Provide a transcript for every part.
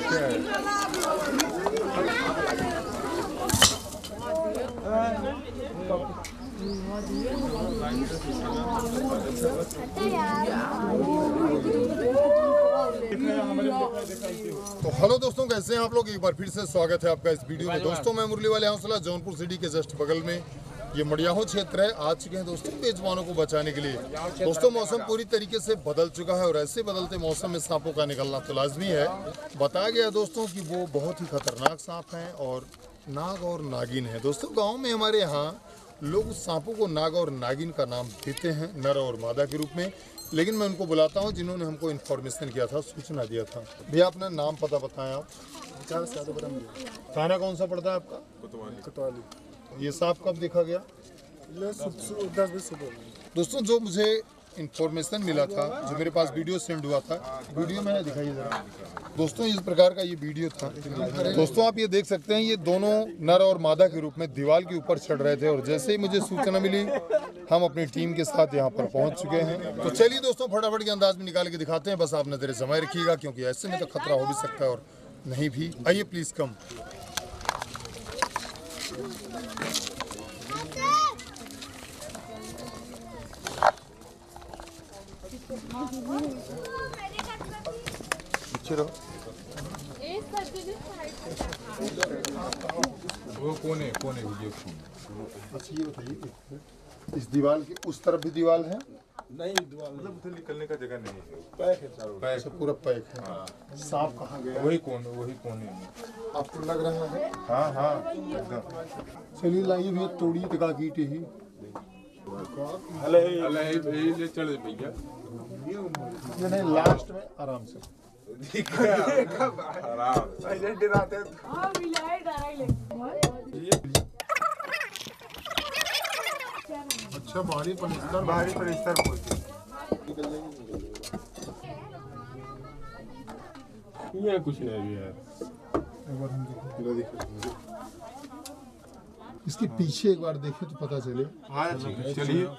तो हेलो दोस्तों, कैसे हैं आप लोग। एक बार फिर से स्वागत है आपका इस वीडियो में। दोस्तों मैं मुरली वाले हौसला जौनपुर सिटी के जस्ट बगल में ये मडियाहो क्षेत्र है। आ चुके हैं दोस्तों मेजबानों को बचाने के लिए। दोस्तों मौसम पूरी तरीके से बदल चुका है और ऐसे बदलते मौसम में सांपों का निकलना तो लाजमी है। बताया गया दोस्तों कि वो बहुत ही खतरनाक सांप हैं और नाग और नागिन है। दोस्तों गाँव में हमारे यहाँ लोग उस सांपों को नाग और नागिन का नाम देते हैं, नर और मादा के रूप में। लेकिन मैं उनको बुलाता हूँ जिन्होंने हमको इन्फॉर्मेशन किया था, सूचना दिया था। भैया अपना नाम पता बताएं आप। थाना कौन सा पड़ता है आपका? कोतवाली। ये सांप कब देखा गया? 10 बजे सुबह। दोस्तों जो मुझे इन्फॉर्मेशन मिला था, जो मेरे पास वीडियो सेंड हुआ था, वीडियो में दिखाइए जरा। दोस्तों इस प्रकार का ये वीडियो था। दोस्तों आप ये देख सकते हैं, ये दोनों नर और मादा के रूप में दीवार के ऊपर चढ़ रहे थे और जैसे ही मुझे सूचना मिली हम अपनी टीम के साथ यहाँ पर पहुँच चुके हैं। तो चलिए दोस्तों फटाफट के अंदाज में निकाल के दिखाते हैं। बस आप नजर जमाए रखिएगा क्योंकि ऐसे में तो खतरा हो भी सकता है और नहीं भी। आइए प्लीज कम। वो कौन है वीडियो? अच्छा ये बताइए, इस दीवार की उस तरफ भी दीवार है? नहीं, दीवार मतलब उधर निकलने का जगह नहीं है, पैक है चारों। पैक पूरा पैक है। सांप कहाँ गया? वही कौन है आपको लग रहा है? हाँ एकदम। चलिए लाइए भैया, तोड़ी तका कीटे ही ले चले भैया। नहीं लास्ट में आराम से। अच्छा भारी पनिस्तर बोलते ये कुछ नहीं यार। इसके पीछे एक बार देखें तो पता चले। चलिए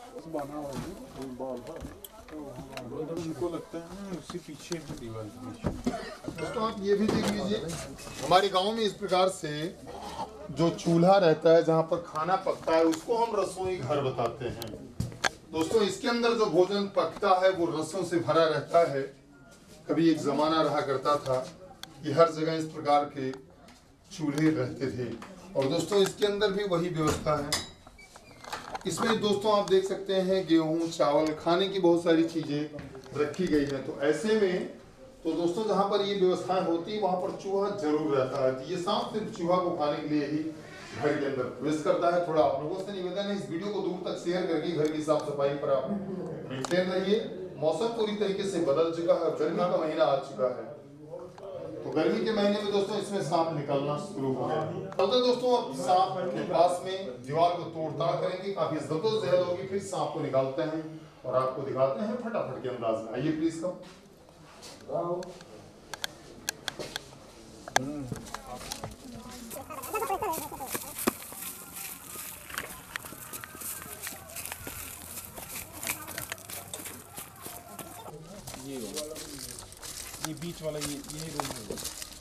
उनको लगता है उसी पीछे दीवार के पीछे। दोस्तों आप ये भी देख लीजिए, हमारे गांव में इस प्रकार से जो चूल्हा रहता है जहां पर खाना पकता है उसको हम रसोई घर बताते हैं। दोस्तों इसके अंदर जो भोजन पकता है वो रसों से भरा रहता है। कभी एक जमाना रहा करता था कि हर जगह इस प्रकार के चूल्हे रहते थे और दोस्तों इसके अंदर भी वही व्यवस्था है। इसमें दोस्तों आप देख सकते हैं गेहूं, चावल, खाने की बहुत सारी चीजें रखी गई है। तो ऐसे में तो दोस्तों जहां पर ये व्यवस्थाएं होती है वहां पर चूहा जरूर रहता है। तो ये सांप सिर्फ चूहा को खाने के लिए ही घर के अंदर प्रवेश करता है। थोड़ा आप लोगों से निवेदन है इस वीडियो को दूर तक शेयर करके घर की साफ सफाई पर आप मेंटेन रहिए। मौसम पूरी तरीके से बदल चुका है, गर्मी का महीना आ चुका है। तो गर्मी के महीने में दोस्तों इसमें सांप निकलना शुरू हो गया। चलते दोस्तों अब सांप के पास में दीवार को तोड़ताड़ करेंगे, काफी जद्दोजहद होगी, फिर सांप को निकालते हैं और आपको दिखाते हैं फटाफट के अंदाज में। आइए प्लीज कम। ये बीच वाला यही रूम है।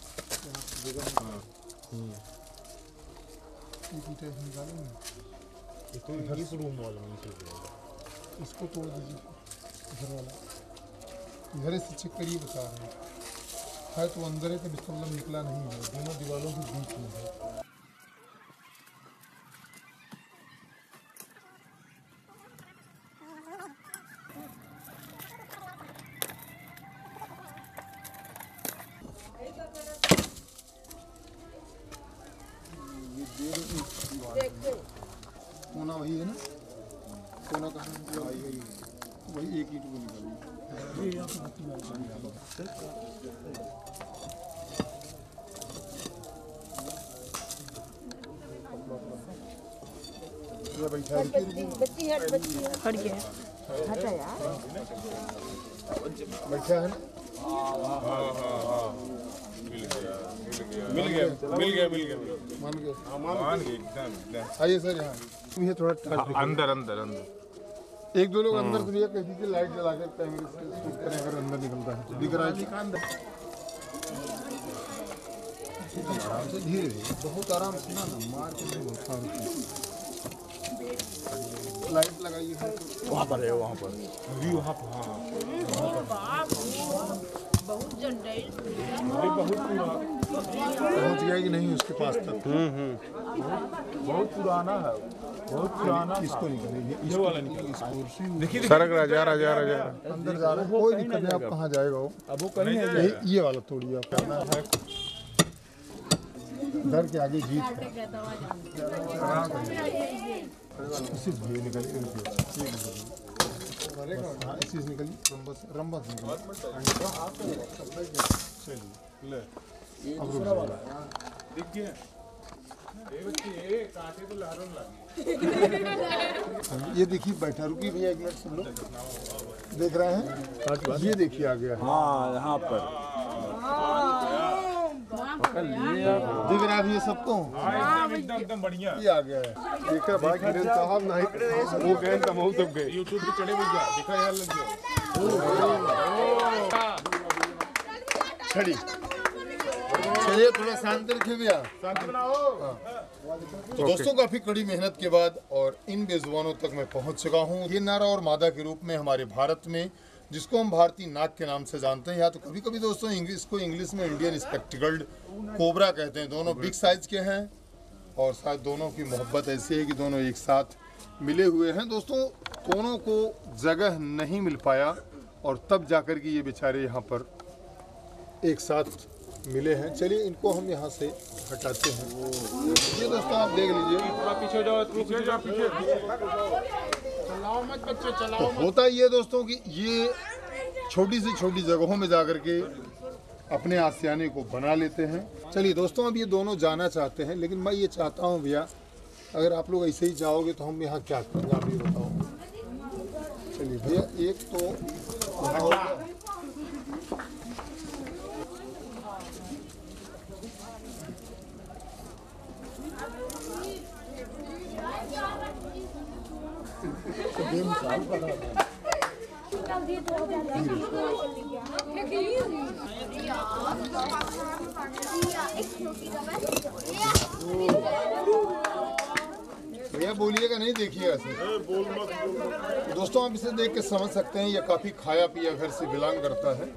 ये तो इस रूम वाला इसको तोड़ दीजिए, इधर वाला इधर से चेक करिए, बता रहे हैं तो अंदर है तो बिस्तर निकला नहीं है, दोनों दीवारों के बीच में है। कोना वही है ना, कोना कहाँ है? वही एक ईंट को निकालिए। बैठा है ना? मिल गया मान गए। एकदम। आइए सर यहाँ ये थोड़ा अंदर एक दो लोग अंदर से भैया कह दीजिए लाइट जला कर कैमरे से शूट करें अगर अंदर निकलता है। दिख रहा है आराम से धीरे धीरे, बहुत आराम से ना मार के नहीं होता। लाइट लगाइए वहाँ पर है, वहाँ पर अभी वहाँ पर। हाँ बहुत जंडई पहुँच गया कि नहीं उसके पास तक। बहुत पुराना है, बहुत पुराना। इसको निकलेंगे, ये वाला निकल। देखिए सरक रहा जा रहा अंदर जा रहा है, कोई दिक्कत नहीं। आप कहाँ जाएगा वो? अब वो कहीं है। ये वाला तोड़िए आप। करना है डर के आगे जीत है। सिर्फ ये निकलिए, हाँ इसी से निकलिए, रंबस निकलिए। ले अब रुक जाओ। दिख गया। ये बच्चे कांटे तो लहरों लगी। ये देखिए बैठा, रुकिए भैया एक मिनट सुन लो। देख रहे हैं, ये देखिए आ गया है। हाँ यहाँ पर दिख रहा है ये सबको, एकदम एकदम एकदम बढ़िया। ये आ गया है। देखा भाई किरण साहब नहीं वो गए तमाम सब गए। यूट्यूब पे चढ़े हुए जा, देखा यार लग गया। छड़ी चलिए थोड़ा शांत रखिए भैया। शांति बनाओ। तो दोस्तों काफी कड़ी मेहनत के बाद और इन बेजुबानों तक मैं पहुंच चुका हूं। ये नर और मादा के रूप में हमारे भारत में, जिसको हम भारतीय नाग के नाम से जानते हैं, या तो कभी कभी दोस्तों इंग्लिश में इंडियन स्पेक्टिकल्ड कोबरा कहते हैं। दोनों बिग साइज के हैं और शायद दोनों की मोहब्बत ऐसी है कि दोनों एक साथ मिले हुए हैं। दोस्तों दोनों को जगह नहीं मिल पाया और तब जाकर के ये बेचारे यहाँ पर एक साथ मिले हैं। चलिए इनको हम यहाँ से हटाते हैं। ये दोस्तों आप देख लीजिए, पीछे जाओ, पीछे जाओ, पीछे। चलाओ मत बच्चे, चलाओ मत। होता ये दोस्तों कि ये छोटी से छोटी जगहों में जाकर के अपने आशियाने को बना लेते हैं। चलिए दोस्तों अब ये दोनों जाना चाहते हैं, लेकिन मैं ये चाहता हूँ भैया अगर आप लोग ऐसे ही जाओगे तो हम यहाँ क्या करेंगे आप ये बताओ। चलिए भैया एक तो यहाँ हो गया। भैया बोलिएगा नहीं, देखिएगा सर। दोस्तों आप इसे देख के समझ सकते हैं ये काफी खाया पिया घर से बिलोंग करता है।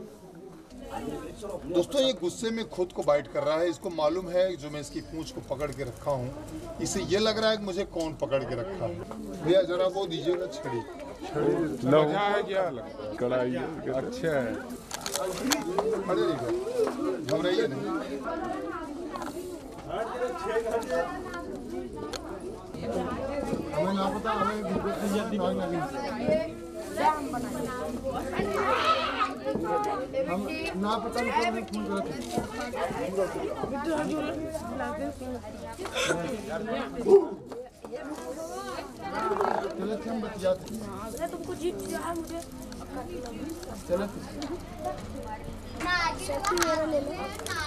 दोस्तों ये गुस्से में खुद को बाइट कर रहा है। इसको मालूम है जो मैं इसकी पूंछ को पकड़ के रखा हूँ, इसे ये लग रहा है कि मुझे कौन पकड़ के रखा है। भैया जरा वो दीजिएगा छड़ी। मजा है क्या लगता है? कढ़ाई अच्छा है। खड़े रहिए, घबराइए नहीं। हमें ना पता, हमें हम ना पता नहीं फोन करते। चलो हम बतियाते हैं। तुमको जीत दिया मुझे। चलो मेरा ले लो।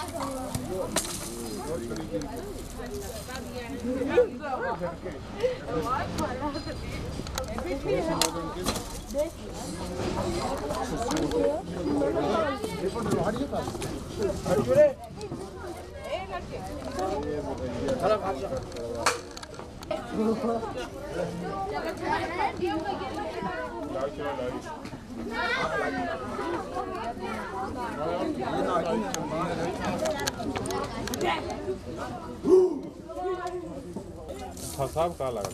साहब का लगा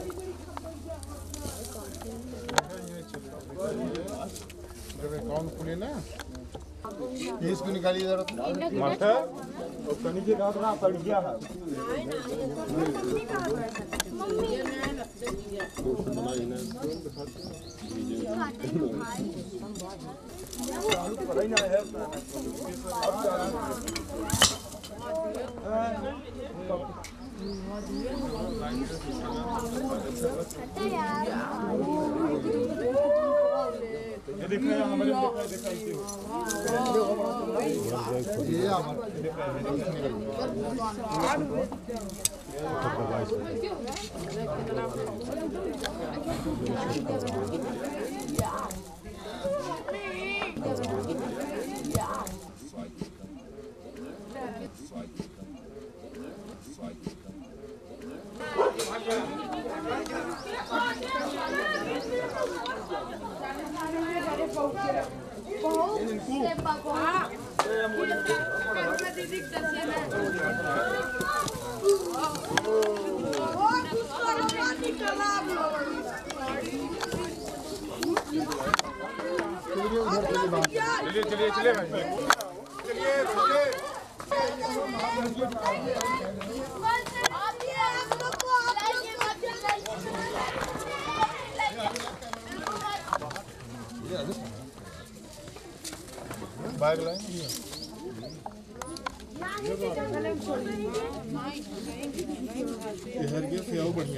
कौन खुले ना ये इसको निकालिए जरा। मटर और कनी के दांत ना पड़ गया है। ये देखा है हमारे देखा इसी ये हमारा चलिए चलिए चलिए बैग लाएंगे बढ़िया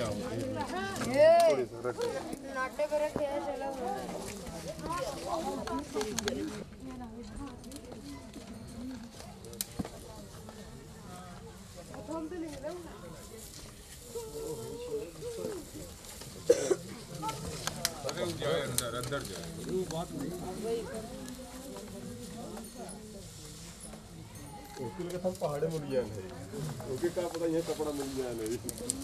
अंदर अंदर जाए पहाड़े मुड़ गया ओके का पता ये कपड़ा मिल गया नहीं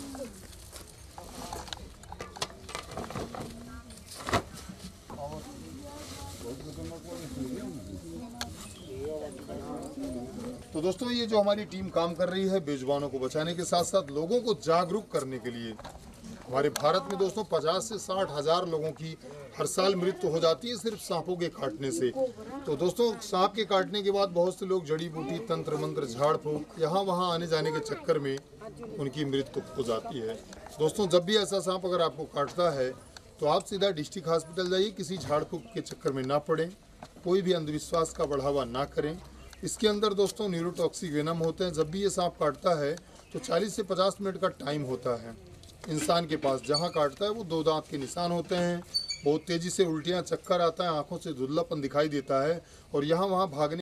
तो दोस्तों ये जो हमारी टीम काम कर रही है बेजुबानों को बचाने के साथ साथ लोगों को जागरूक करने के लिए। हमारे भारत में दोस्तों 50 से 60 हजार लोगों की हर साल मृत्यु हो जाती है सिर्फ सांपों के काटने से। तो दोस्तों सांप के काटने के बाद बहुत से लोग जड़ी बूटी तंत्र मंत्र झाड़ फूंक यहाँ वहाँ आने जाने के चक्कर में उनकी मृत्यु हो जाती है। दोस्तों जब भी ऐसा सांप अगर आपको काटता है तो आप सीधा डिस्ट्रिक्ट हॉस्पिटल जाइए, किसी झाड़ फूंक के चक्कर में ना पड़ें, कोई भी अंधविश्वास का बढ़ावा ना करें। इसके अंदर दोस्तों न्यूरोटॉक्सिक वेनम होते हैं। जब भी ये सांप काटता है तो 40 से 50 मिनट का टाइम होता है। इंसान के पास जहाँ काटता है वो 2 दांत के निशान होते हैं, बहुत तेज़ी से उल्टियाँ चक्कर आता है, आंखों से धुंधलापन दिखाई देता है और यहाँ वहाँ भागने